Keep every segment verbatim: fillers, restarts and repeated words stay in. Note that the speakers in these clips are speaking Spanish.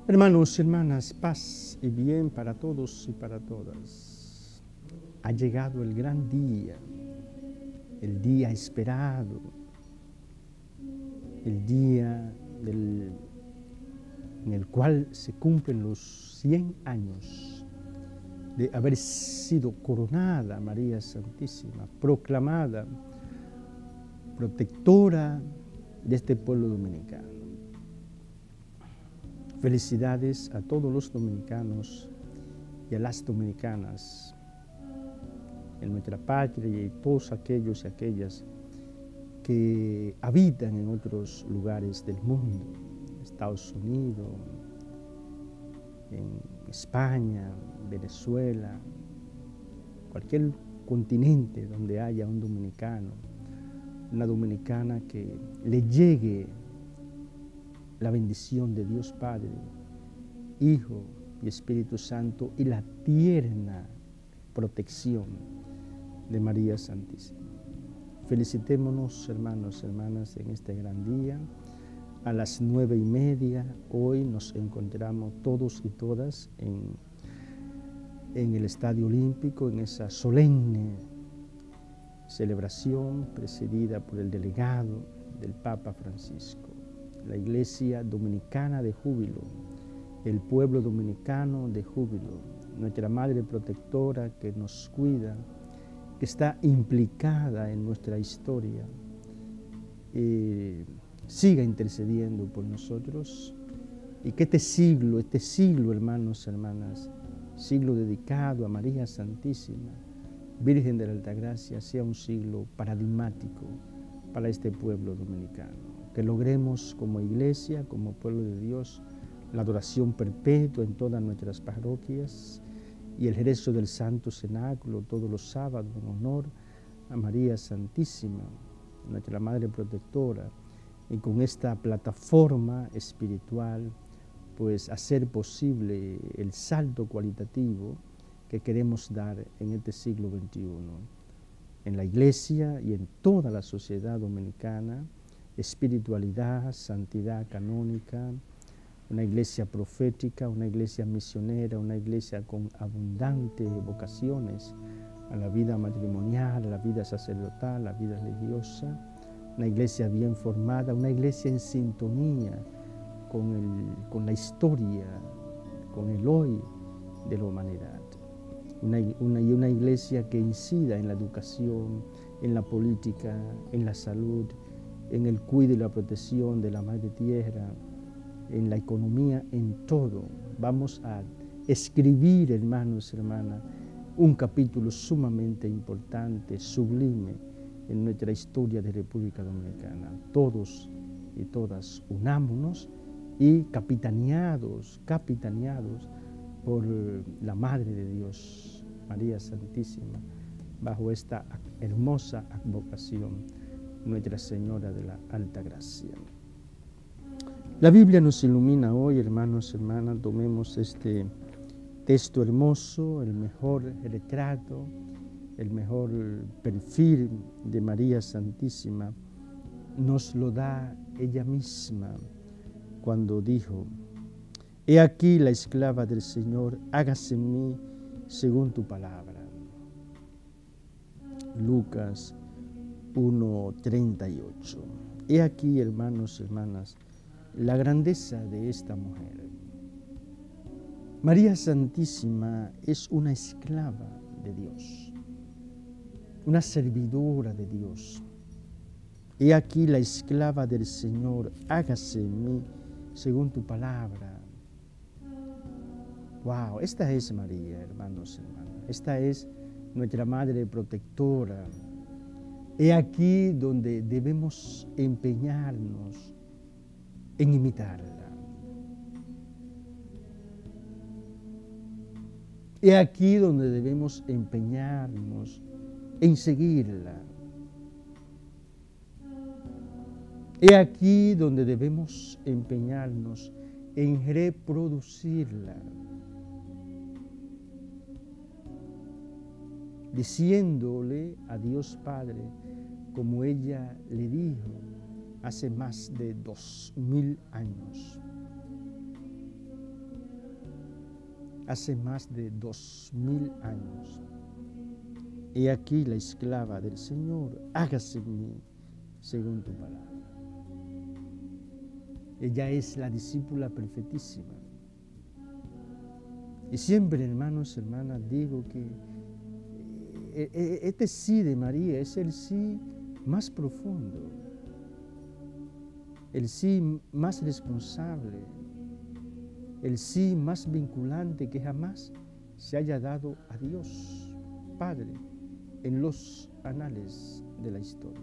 Hermanos y hermanas, paz y bien para todos y para todas. Ha llegado el gran día, el día esperado, el día del, en el cual se cumplen los cien años de haber sido coronada María Santísima, proclamada protectora de este pueblo dominicano. Felicidades a todos los dominicanos y a las dominicanas en nuestra patria y todos aquellos y aquellas que habitan en otros lugares del mundo, Estados Unidos, en España, Venezuela, cualquier continente donde haya un dominicano, una dominicana que le llegue la bendición de Dios Padre, Hijo y Espíritu Santo y la tierna protección de María Santísima. Felicitémonos, hermanos y hermanas, en este gran día. A las nueve y media hoy nos encontramos todos y todas en, en el Estadio Olímpico, en esa solemne celebración presidida por el delegado del Papa Francisco. La Iglesia Dominicana de Júbilo, el pueblo dominicano de júbilo, nuestra Madre Protectora que nos cuida, que está implicada en nuestra historia, eh, siga intercediendo por nosotros y que este siglo, este siglo, hermanos y hermanas, siglo dedicado a María Santísima, Virgen de la Altagracia, sea un siglo paradigmático para este pueblo dominicano. Que logremos como iglesia, como pueblo de Dios, la adoración perpetua en todas nuestras parroquias y el rezo del Santo Cenáculo todos los sábados en honor a María Santísima, nuestra Madre Protectora, y con esta plataforma espiritual, pues hacer posible el salto cualitativo que queremos dar en este siglo veintiuno, en la iglesia y en toda la sociedad dominicana. Espiritualidad, santidad canónica, una iglesia profética, una iglesia misionera, una iglesia con abundantes vocaciones a la vida matrimonial, a la vida sacerdotal, a la vida religiosa, una iglesia bien formada, una iglesia en sintonía con, el, con la historia, con el hoy de la humanidad. Una, una, y una iglesia que incida en la educación, en la política, en la salud, en el cuidado y la protección de la madre tierra, en la economía, en todo. Vamos a escribir, hermanos y hermanas, un capítulo sumamente importante, sublime, en nuestra historia de República Dominicana. Todos y todas unámonos y capitaneados, capitaneados por la Madre de Dios, María Santísima, bajo esta hermosa advocación, Nuestra Señora de la Alta Gracia. La Biblia nos ilumina hoy, hermanos y hermanas. Tomemos este texto hermoso, el mejor retrato, el mejor perfil de María Santísima. Nos lo da ella misma cuando dijo: He aquí la esclava del Señor, hágase en mí según tu palabra. Lucas uno treinta y ocho. He aquí, hermanos y hermanas, la grandeza de esta mujer. María Santísima es una esclava de Dios, una servidora de Dios. He aquí la esclava del Señor, hágase en mí según tu palabra. Wow, esta es María, hermanos y hermanas. Esta es nuestra Madre Protectora. He aquí donde debemos empeñarnos en imitarla. He aquí donde debemos empeñarnos en seguirla. He aquí donde debemos empeñarnos en reproducirla, diciéndole a Dios Padre, como ella le dijo hace más de dos mil años: hace más de dos mil años. He aquí la esclava del Señor, hágase en mí según tu palabra. Ella es la discípula perfectísima. Y siempre, hermanos, hermanas, digo que este sí de María es el sí más profundo, el sí más responsable, el sí más vinculante que jamás se haya dado a Dios Padre en los anales de la historia.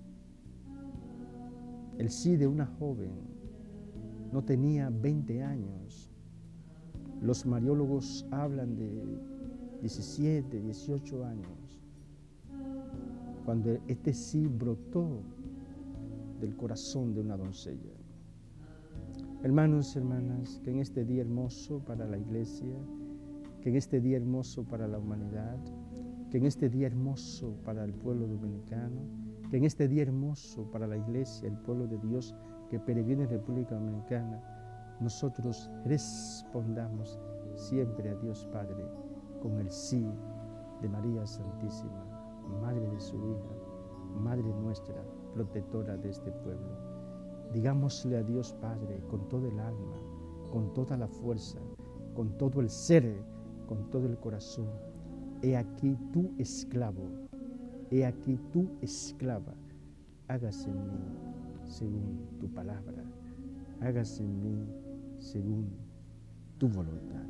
El sí de una joven, no tenía veinte años. Los mariólogos hablan de diecisiete, dieciocho años, cuando este sí brotó del corazón de una doncella. Hermanos y hermanas, que en este día hermoso para la iglesia, que en este día hermoso para la humanidad, que en este día hermoso para el pueblo dominicano, que en este día hermoso para la iglesia, el pueblo de Dios que peregrina en República Dominicana, nosotros respondamos siempre a Dios Padre con el sí de María Santísima, Madre de su Hija, Madre nuestra, protectora de este pueblo. Digámosle a Dios Padre con todo el alma, con toda la fuerza, con todo el ser, con todo el corazón. He aquí tu esclavo, he aquí tu esclava, hágase en mí según tu palabra, hágase en mí según tu voluntad.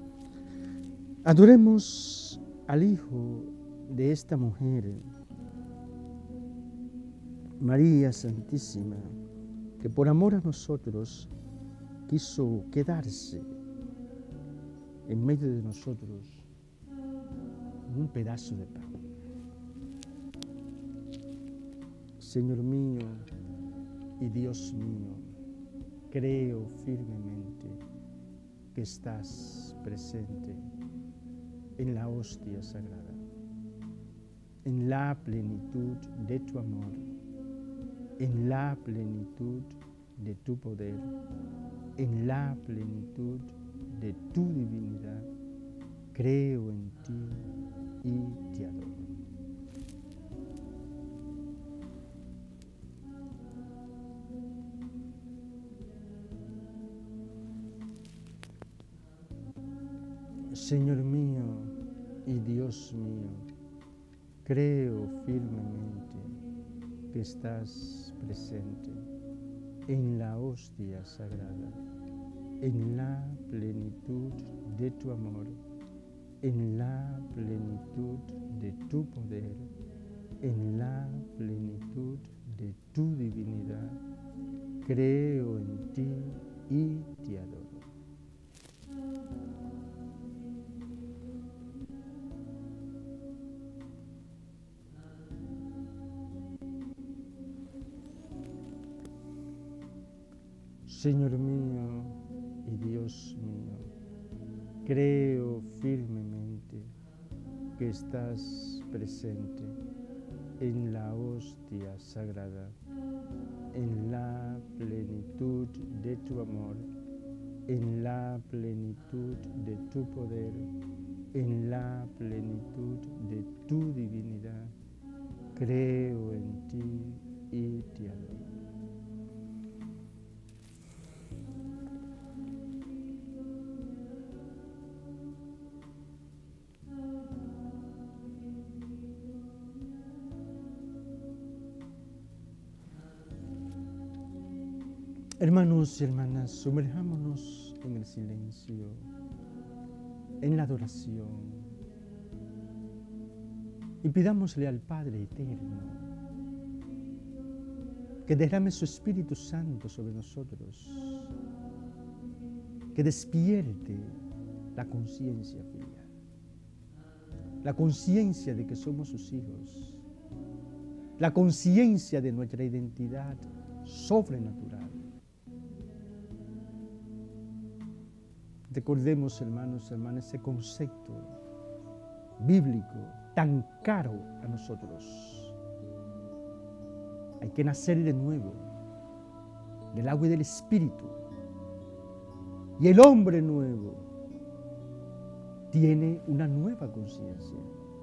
Adoremos al Hijo de esta mujer, María Santísima, que por amor a nosotros quiso quedarse en medio de nosotros en un pedazo de pan. Señor mío y Dios mío, creo firmemente que estás presente en la hostia sagrada, en la plenitud de tu amor, en la plenitud de tu poder, en la plenitud de tu divinidad. Creo en ti y te adoro. Señor mío y Dios mío, creo firmemente que estás presente en la hostia sagrada, en la plenitud de tu amor, en la plenitud de tu poder, en la plenitud de tu divinidad. Creo en ti y te adoro. Señor mío y Dios mío, creo firmemente que estás presente en la hostia sagrada, en la plenitud de tu amor, en la plenitud de tu poder, en la plenitud de tu divinidad. Creo en ti y te adoro. Hermanos y hermanas, sumerjámonos en el silencio, en la adoración, y pidámosle al Padre Eterno que derrame su Espíritu Santo sobre nosotros, que despierte la conciencia filial, la conciencia de que somos sus hijos, la conciencia de nuestra identidad sobrenatural. Recordemos, hermanos y hermanas, ese concepto bíblico tan caro a nosotros. Hay que nacer de nuevo, del agua y del Espíritu. Y el hombre nuevo tiene una nueva conciencia.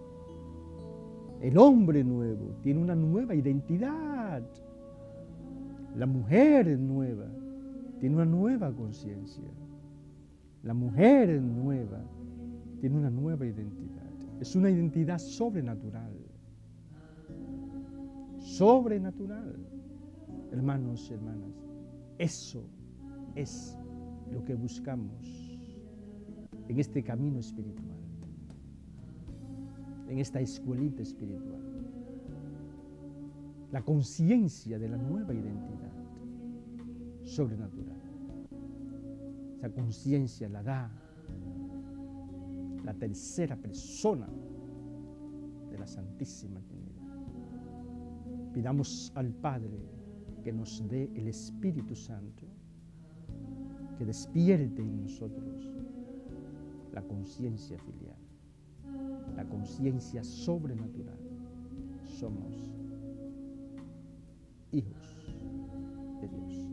El hombre nuevo tiene una nueva identidad. La mujer nueva tiene una nueva conciencia. La mujer nueva tiene una nueva identidad. Es una identidad sobrenatural. Sobrenatural. Hermanos y hermanas, eso es lo que buscamos en este camino espiritual, en esta escuelita espiritual. La conciencia de la nueva identidad sobrenatural. Esa conciencia la da la tercera persona de la Santísima Trinidad. Pidamos al Padre que nos dé el Espíritu Santo, que despierte en nosotros la conciencia filial, la conciencia sobrenatural. Somos hijos de Dios.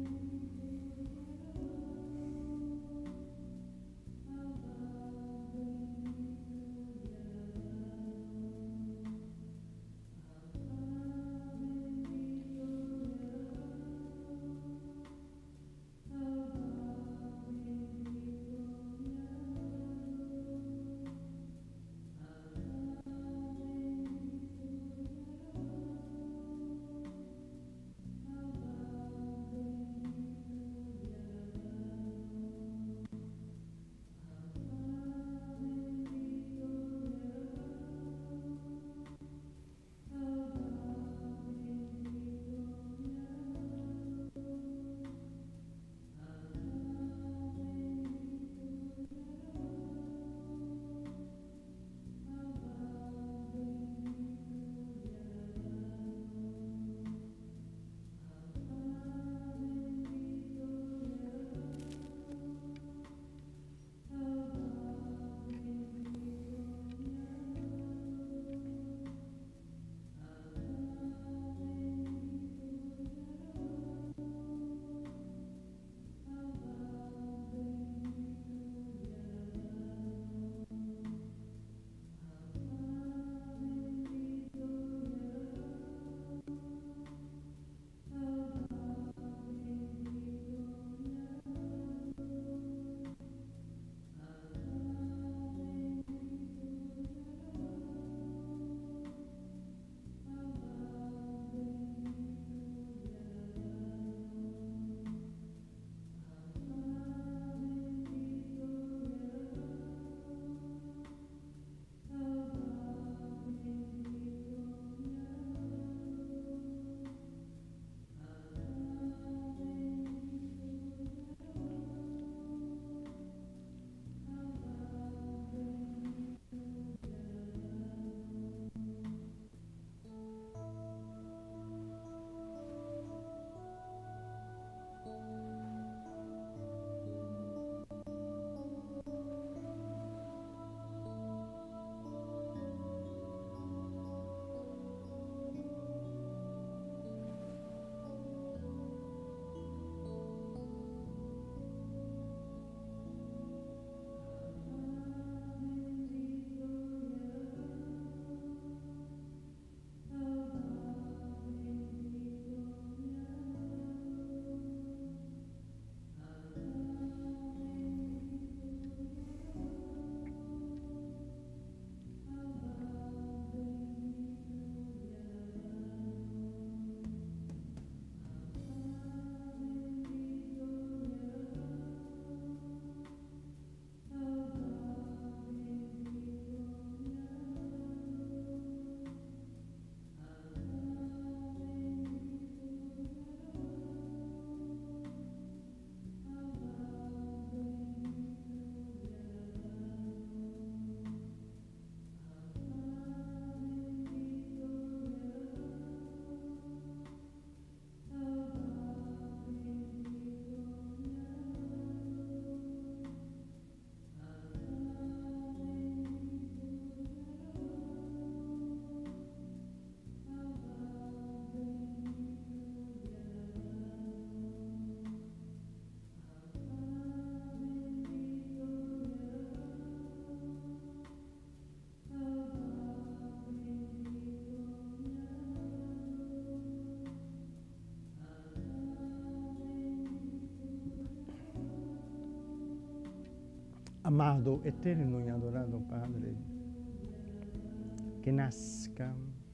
Amado, eterno y adorado Padre, que nazca,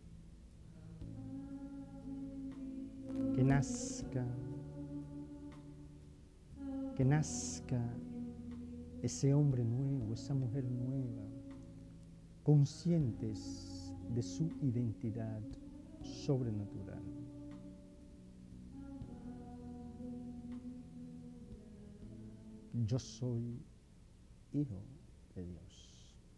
que nazca, que nazca ese hombre nuevo, esa mujer nueva, conscientes de su identidad sobrenatural. Yo soy hijo de Dios.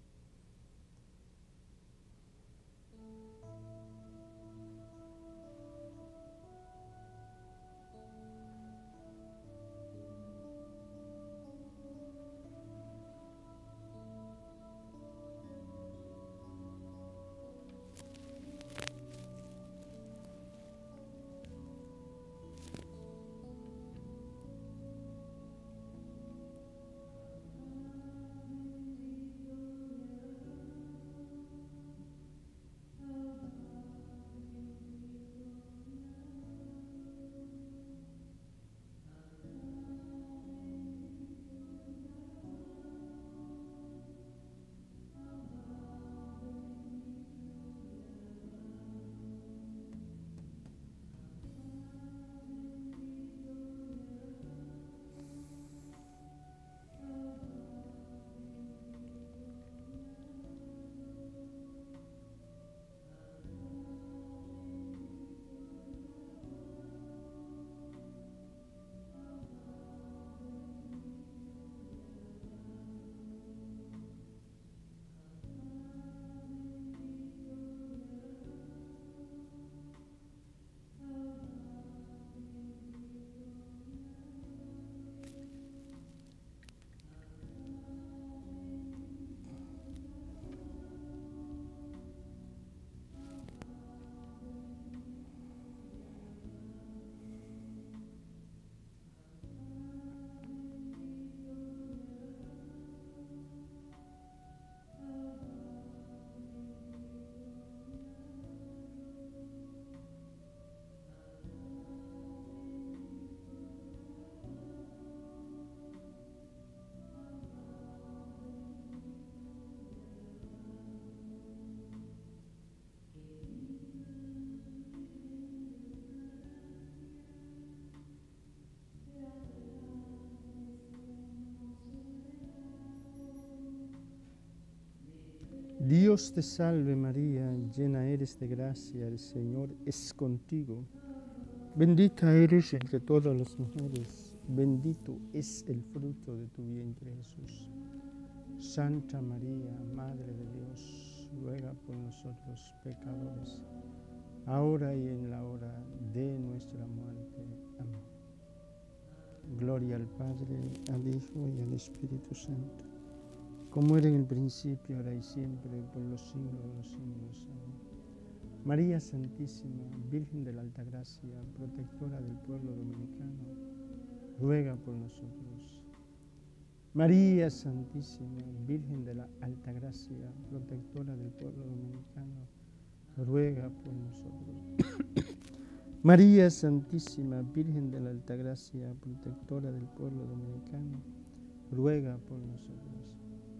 Dios te salve María, llena eres de gracia, el Señor es contigo. Bendita eres entre todas las mujeres, bendito es el fruto de tu vientre Jesús. Santa María, Madre de Dios, ruega por nosotros pecadores, ahora y en la hora de nuestra muerte. Amén. Gloria al Padre, al Hijo y al Espíritu Santo, como era en el principio, ahora y siempre, por los siglos de los siglos. Amén. María Santísima, Virgen de la Alta Gracia, protectora del pueblo dominicano, ruega por nosotros. María Santísima, Virgen de la Alta Gracia, protectora del pueblo dominicano, ruega por nosotros. María Santísima, Virgen de la Alta Gracia, protectora del pueblo dominicano, ruega por nosotros.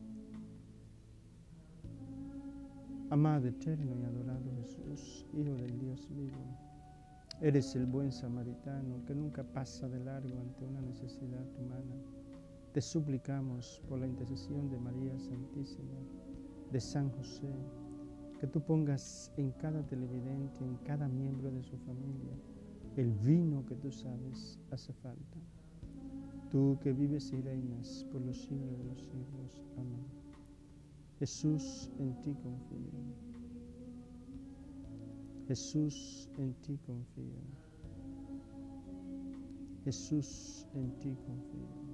Amado, eterno y adorado Jesús, Hijo del Dios vivo, eres el buen samaritano que nunca pasa de largo ante una necesidad humana. Te suplicamos por la intercesión de María Santísima, de San José, que tú pongas en cada televidente, en cada miembro de su familia, el vino que tú sabes hace falta. Tú que vives y reinas por los siglos de los siglos. Amén. Jesús, en ti confío. Jesús, en ti confío. Jesús, en ti confío.